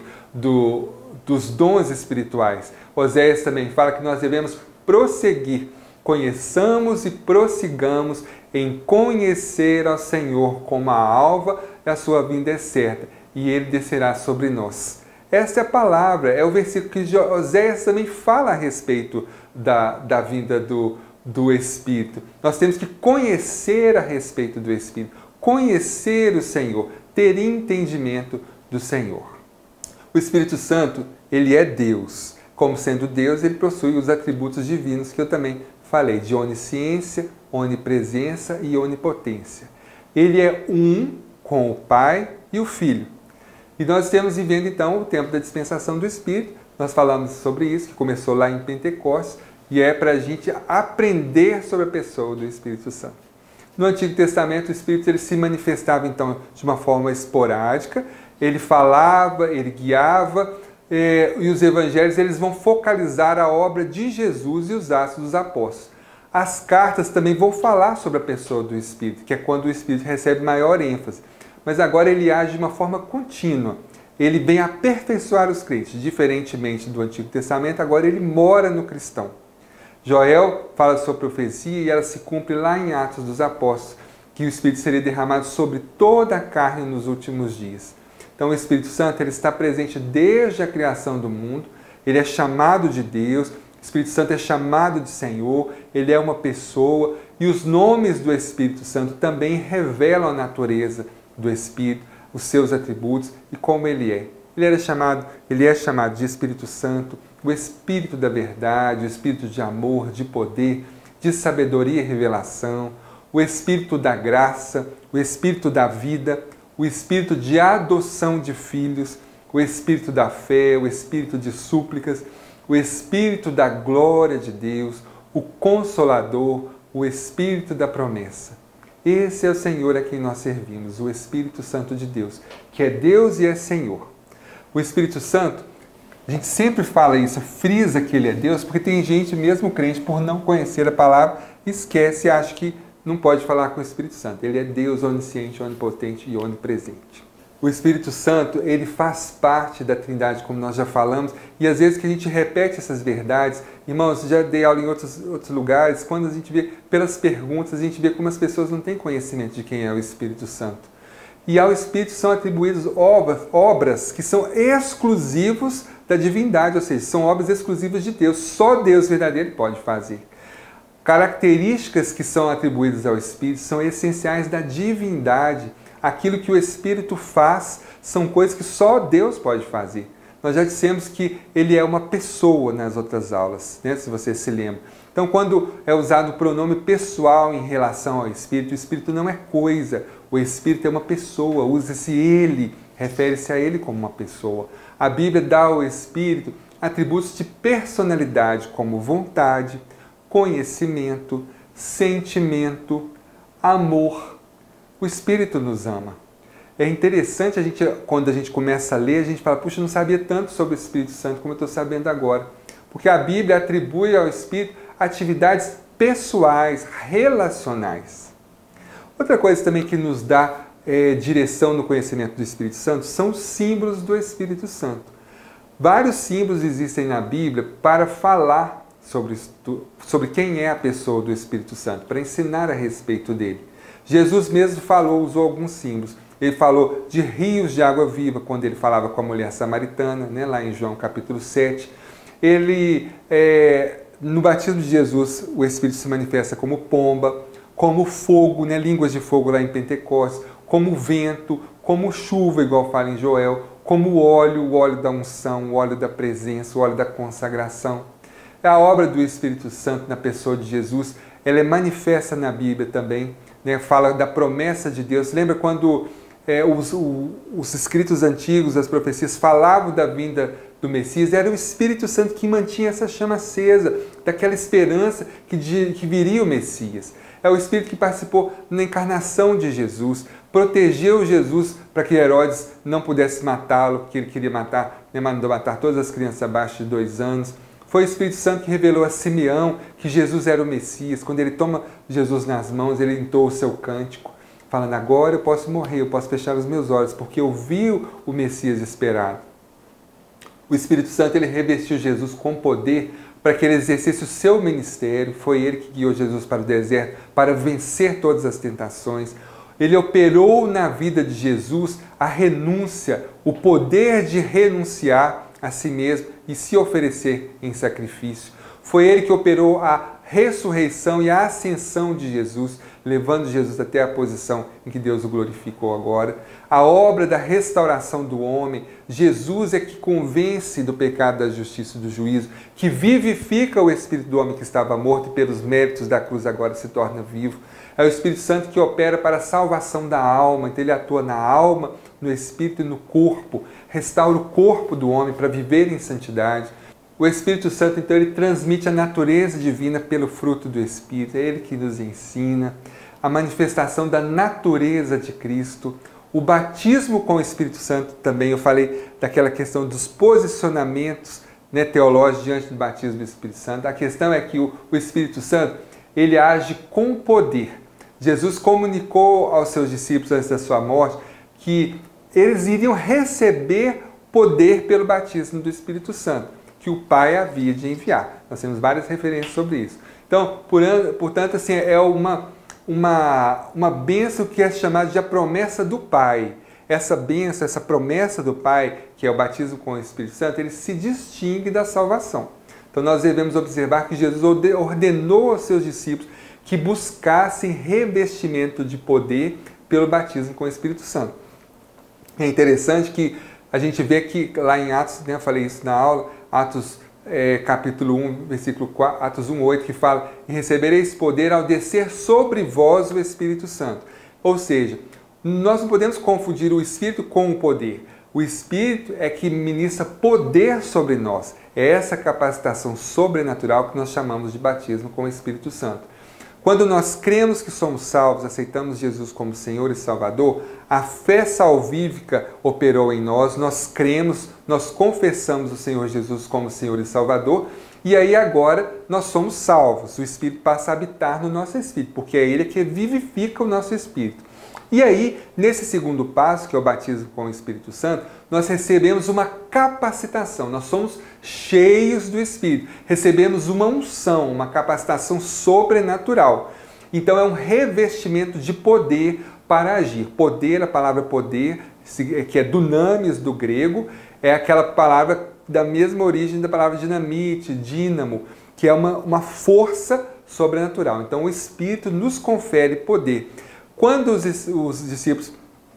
dos dons espirituais. Oséias também fala que nós devemos prosseguir. Conheçamos e prossigamos em conhecer ao Senhor como a alva, a sua vinda é certa, e ele descerá sobre nós. Essa é a palavra, é o versículo que Oséias também fala a respeito da vinda do Espírito. Nós temos que conhecer a respeito do Espírito, conhecer o Senhor, ter entendimento do Senhor. O Espírito Santo, ele é Deus. Como sendo Deus, ele possui os atributos divinos que eu também falei, de onisciência, onipresença e onipotência. Ele é um com o Pai e o Filho. E nós estamos vivendo então o tempo da dispensação do Espírito. Nós falamos sobre isso, que começou lá em Pentecostes, e é para a gente aprender sobre a pessoa do Espírito Santo. No Antigo Testamento, o Espírito ele se manifestava então de uma forma esporádica, ele falava, ele guiava, e os evangelhos eles vão focalizar a obra de Jesus e os atos dos apóstolos. As cartas também vão falar sobre a pessoa do Espírito, que é quando o Espírito recebe maior ênfase. Mas agora ele age de uma forma contínua. Ele vem aperfeiçoar os crentes, diferentemente do Antigo Testamento, agora ele mora no cristão. Joel fala sua profecia e ela se cumpre lá em Atos dos Apóstolos, que o Espírito seria derramado sobre toda a carne nos últimos dias. Então o Espírito Santo ele está presente desde a criação do mundo, ele é chamado de Deus, o Espírito Santo é chamado de Senhor, ele é uma pessoa, e os nomes do Espírito Santo também revelam a natureza do Espírito, os seus atributos e como ele é. Ele é chamado de Espírito Santo, o Espírito da verdade, o Espírito de amor, de poder, de sabedoria e revelação, o Espírito da graça, o Espírito da vida, o Espírito de adoção de filhos, o Espírito da fé, o Espírito de súplicas, o Espírito da glória de Deus, o Consolador, o Espírito da promessa. Esse é o Senhor a quem nós servimos, o Espírito Santo de Deus, que é Deus e é Senhor. O Espírito Santo, a gente sempre fala isso, frisa que ele é Deus, porque tem gente, mesmo crente, por não conhecer a palavra, esquece e acha que não pode falar com o Espírito Santo. Ele é Deus onisciente, onipotente e onipresente. O Espírito Santo, ele faz parte da Trindade, como nós já falamos, e às vezes que a gente repete essas verdades, irmãos, já dei aula em outros lugares, quando a gente vê pelas perguntas, a gente vê como as pessoas não têm conhecimento de quem é o Espírito Santo. E ao Espírito são atribuídas obras que são exclusivos da divindade, ou seja, são obras exclusivas de Deus, só Deus verdadeiro pode fazer. Características que são atribuídas ao Espírito são essenciais da divindade. Aquilo que o Espírito faz são coisas que só Deus pode fazer. Nós já dissemos que ele é uma pessoa nas outras aulas, né? Se você se lembra. Então, quando é usado o pronome pessoal em relação ao Espírito, o Espírito não é coisa, o Espírito é uma pessoa, usa-se ele, refere-se a ele como uma pessoa. A Bíblia dá ao Espírito atributos de personalidade como vontade, conhecimento, sentimento, amor. O Espírito nos ama. É interessante, quando a gente começa a ler, a gente fala, puxa, eu não sabia tanto sobre o Espírito Santo como eu estou sabendo agora. Porque a Bíblia atribui ao Espírito atividades pessoais, relacionais. Outra coisa também que nos dá direção no conhecimento do Espírito Santo são os símbolos do Espírito Santo. Vários símbolos existem na Bíblia para falar sobre quem é a pessoa do Espírito Santo, para ensinar a respeito dele. Jesus mesmo usou alguns símbolos. Ele falou de rios de água viva, quando ele falava com a mulher samaritana, né, lá em João capítulo 7. No batismo de Jesus, o Espírito se manifesta como pomba, como fogo, né, línguas de fogo lá em Pentecostes, como vento, como chuva, igual fala em Joel, como o óleo da unção, o óleo da presença, o óleo da consagração. A obra do Espírito Santo na pessoa de Jesus, ela é manifesta na Bíblia também, né, fala da promessa de Deus. Lembra quando os escritos antigos, as profecias, falavam da vinda do Messias? Era o Espírito Santo que mantinha essa chama acesa, daquela esperança que viria o Messias. É o Espírito que participou na encarnação de Jesus, protegeu Jesus para que Herodes não pudesse matá-lo, que ele queria matar, né, mandou matar todas as crianças abaixo de 2 anos. Foi o Espírito Santo que revelou a Simeão que Jesus era o Messias. Quando ele toma Jesus nas mãos, ele entoa o seu cântico, falando, agora eu posso morrer, eu posso fechar os meus olhos, porque eu vi o Messias esperado. O Espírito Santo, ele revestiu Jesus com poder para que ele exercesse o seu ministério. Foi ele que guiou Jesus para o deserto, para vencer todas as tentações. Ele operou na vida de Jesus a renúncia, o poder de renunciar a si mesmo e se oferecer em sacrifício. Foi ele que operou a ressurreição e a ascensão de Jesus, levando Jesus até a posição em que Deus o glorificou agora. A obra da restauração do homem, Jesus é que convence do pecado, da justiça e do juízo, que vivifica o espírito do homem que estava morto e pelos méritos da cruz agora se torna vivo. É o Espírito Santo que opera para a salvação da alma, então ele atua na alma, no espírito e no corpo, restaura o corpo do homem para viver em santidade. O Espírito Santo, então, ele transmite a natureza divina pelo fruto do Espírito, é ele que nos ensina a manifestação da natureza de Cristo. O batismo com o Espírito Santo também, eu falei daquela questão dos posicionamentos, né, teológicos diante do batismo do Espírito Santo. A questão é que o Espírito Santo, ele age com poder. Jesus comunicou aos seus discípulos antes da sua morte que eles iriam receber poder pelo batismo do Espírito Santo, que o Pai havia de enviar. Nós temos várias referências sobre isso. Então, portanto, assim, é uma uma bênção que é chamada de a promessa do Pai. Essa bênção, essa promessa do Pai, que é o batismo com o Espírito Santo, ele se distingue da salvação. Então nós devemos observar que Jesus ordenou aos seus discípulos que buscassem revestimento de poder pelo batismo com o Espírito Santo. É interessante que a gente vê que lá em Atos, né, eu falei isso na aula, Atos capítulo 1, versículo 4, Atos 1, 8, que fala: e recebereis poder ao descer sobre vós o Espírito Santo. Ou seja, nós não podemos confundir o Espírito com o poder. O Espírito é que ministra poder sobre nós. É essa capacitação sobrenatural que nós chamamos de batismo com o Espírito Santo. Quando nós cremos que somos salvos, aceitamos Jesus como Senhor e Salvador, a fé salvífica operou em nós, nós cremos, nós confessamos o Senhor Jesus como Senhor e Salvador, e aí agora nós somos salvos. O Espírito passa a habitar no nosso espírito, porque é Ele que vivifica o nosso espírito. E aí, nesse segundo passo, que é o batismo com o Espírito Santo, nós recebemos uma capacitação, nós somos cheios do Espírito, recebemos uma unção, uma capacitação sobrenatural. Então é um revestimento de poder para agir. Poder, a palavra poder, que é dunamis do grego, é aquela palavra da mesma origem da palavra dinamite, dínamo, que é uma força sobrenatural. Então o Espírito nos confere poder. Quando os discípulos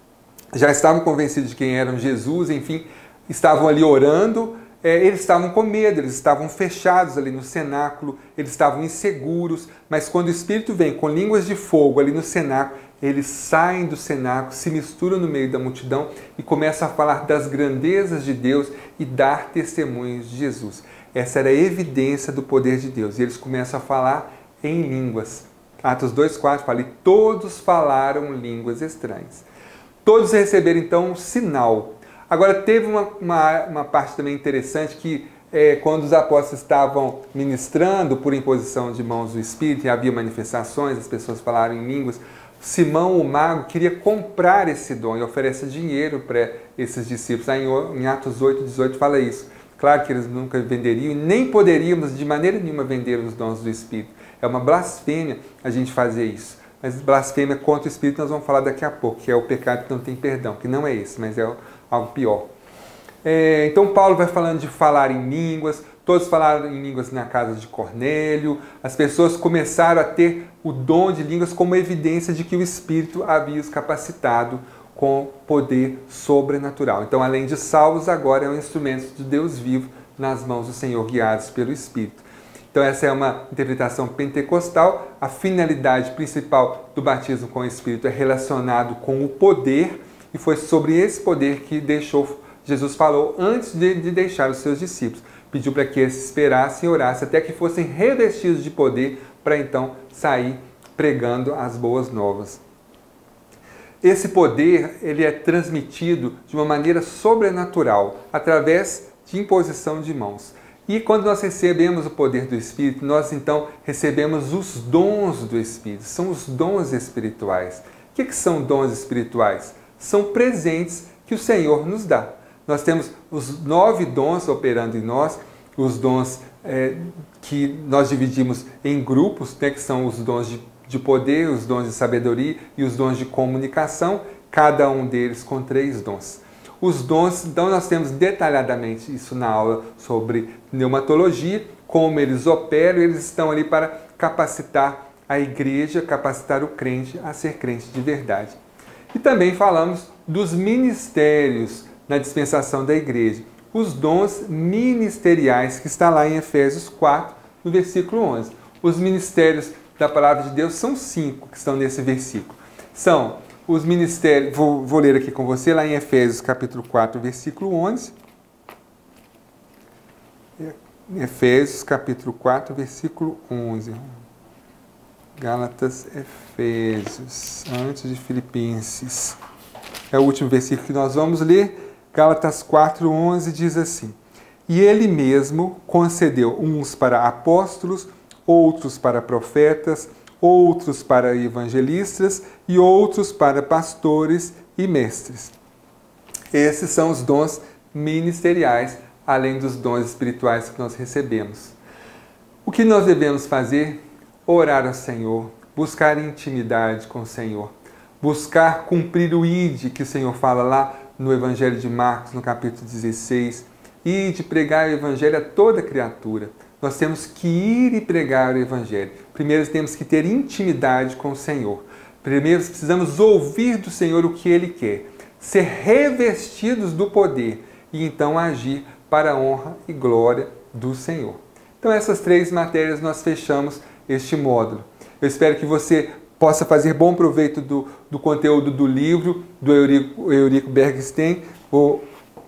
já estavam convencidos de quem era Jesus, enfim, estavam ali orando, eles estavam com medo, eles estavam fechados ali no cenáculo, eles estavam inseguros, mas quando o Espírito vem com línguas de fogo ali no cenáculo, eles saem do cenáculo, se misturam no meio da multidão e começam a falar das grandezas de Deus e dar testemunhos de Jesus. Essa era a evidência do poder de Deus. E eles começam a falar em línguas. Atos 2,4 fala: e todos falaram línguas estranhas. Todos receberam então um sinal. Agora teve uma parte também interessante que quando os apóstolos estavam ministrando por imposição de mãos do Espírito e havia manifestações, as pessoas falaram em línguas, Simão, o mago, queria comprar esse dom e oferece dinheiro para esses discípulos. Lá em Atos 8,18 fala isso. Claro que eles nunca venderiam e nem poderíamos de maneira nenhuma vender os dons do Espírito. É uma blasfêmia a gente fazer isso. Mas blasfêmia contra o Espírito nós vamos falar daqui a pouco, que é o pecado que não tem perdão, que não é esse, mas é algo pior. Então Paulo vai falando de falar em línguas, todos falaram em línguas na casa de Cornélio, as pessoas começaram a ter o dom de línguas como evidência de que o Espírito havia os capacitado com poder sobrenatural. Então, além de salvos, agora é um instrumento de Deus vivo nas mãos do Senhor, guiados pelo Espírito. Então essa é uma interpretação pentecostal. A finalidade principal do batismo com o Espírito é relacionado com o poder, e foi sobre esse poder que Jesus falou antes de deixar os seus discípulos. Pediu para que eles esperassem e orassem até que fossem revestidos de poder para então sair pregando as boas novas. Esse poder ele é transmitido de uma maneira sobrenatural, através de imposição de mãos. E quando nós recebemos o poder do Espírito, nós então recebemos os dons do Espírito. São os dons espirituais. O que são dons espirituais? São presentes que o Senhor nos dá. Nós temos os 9 dons operando em nós, os dons que nós dividimos em grupos, né, que são os dons de poder, os dons de sabedoria e os dons de comunicação, cada um deles com 3 dons. Os dons, então nós temos detalhadamente isso na aula sobre pneumatologia, como eles operam, eles estão ali para capacitar a igreja, capacitar o crente a ser crente de verdade. E também falamos dos ministérios na dispensação da igreja, os dons ministeriais que está lá em Efésios 4, no versículo 11. Os ministérios da palavra de Deus são 5 que estão nesse versículo. São os ministérios, vou ler aqui com você, lá em Efésios capítulo 4, versículo 11. Efésios capítulo 4, versículo 11. Gálatas, Efésios, antes de Filipenses. É o último versículo que nós vamos ler. Gálatas 4, 11 diz assim: e ele mesmo concedeu uns para apóstolos, outros para profetas, outros para evangelistas e outros para pastores e mestres. Esses são os dons ministeriais, além dos dons espirituais que nós recebemos. O que nós devemos fazer? Orar ao Senhor, buscar intimidade com o Senhor, buscar cumprir o ide que o Senhor fala lá no Evangelho de Marcos, no capítulo 16, ide pregar o Evangelho a toda criatura. Nós temos que ir e pregar o Evangelho. Primeiro temos que ter intimidade com o Senhor. Primeiro precisamos ouvir do Senhor o que Ele quer, ser revestidos do poder e então agir para a honra e glória do Senhor. Então essas 3 matérias nós fechamos este módulo. Eu espero que você possa fazer bom proveito do conteúdo do livro do Eurico Bergstein. Vou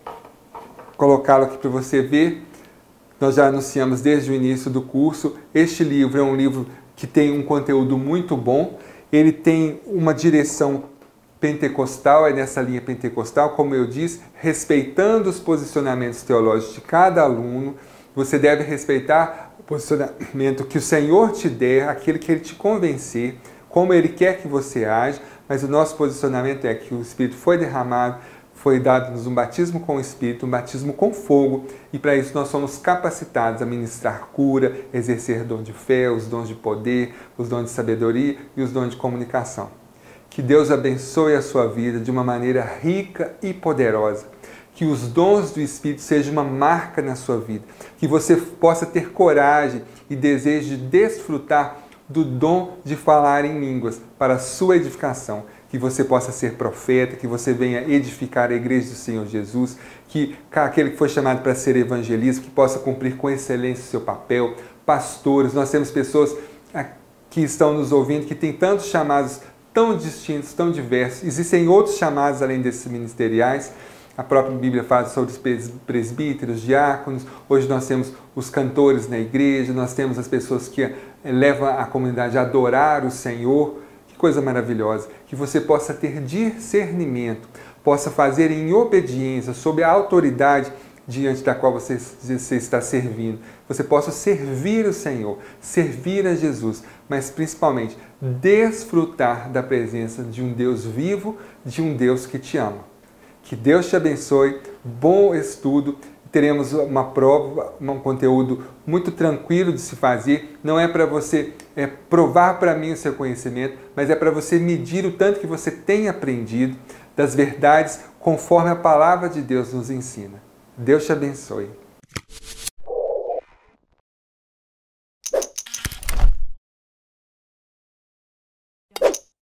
colocá-lo aqui para você ver. Nós já anunciamos desde o início do curso. Este livro é um livro que tem um conteúdo muito bom. Ele tem uma direção pentecostal, é nessa linha pentecostal, como eu disse, respeitando os posicionamentos teológicos de cada aluno. Você deve respeitar o posicionamento que o Senhor te der, aquele que Ele te convencer, como Ele quer que você age, mas o nosso posicionamento é que o Espírito foi derramado, foi dado-nos um batismo com o Espírito, um batismo com fogo, e para isso nós somos capacitados a ministrar cura, exercer dom de fé, os dons de poder, os dons de sabedoria e os dons de comunicação. Que Deus abençoe a sua vida de uma maneira rica e poderosa. Que os dons do Espírito sejam uma marca na sua vida. Que você possa ter coragem e desejo de desfrutar do dom de falar em línguas para a sua edificação. Que você possa ser profeta, que você venha edificar a igreja do Senhor Jesus, que aquele que foi chamado para ser evangelista, que possa cumprir com excelência o seu papel. Pastores, nós temos pessoas que estão nos ouvindo, que têm tantos chamados tão distintos, tão diversos. Existem outros chamados além desses ministeriais. A própria Bíblia fala sobre os presbíteros, diáconos. Hoje nós temos os cantores na igreja, nós temos as pessoas que levam a comunidade a adorar o Senhor. Que coisa maravilhosa! Que você possa ter discernimento, possa fazer em obediência, sob a autoridade diante da qual você está servindo. Você possa servir o Senhor, servir a Jesus, mas principalmente desfrutar da presença de um Deus vivo, de um Deus que te ama. Que Deus te abençoe, bom estudo, teremos uma prova, um conteúdo muito tranquilo de se fazer, não é para você provar para mim o seu conhecimento, mas é para você medir o tanto que você tem aprendido das verdades conforme a palavra de Deus nos ensina. Deus te abençoe.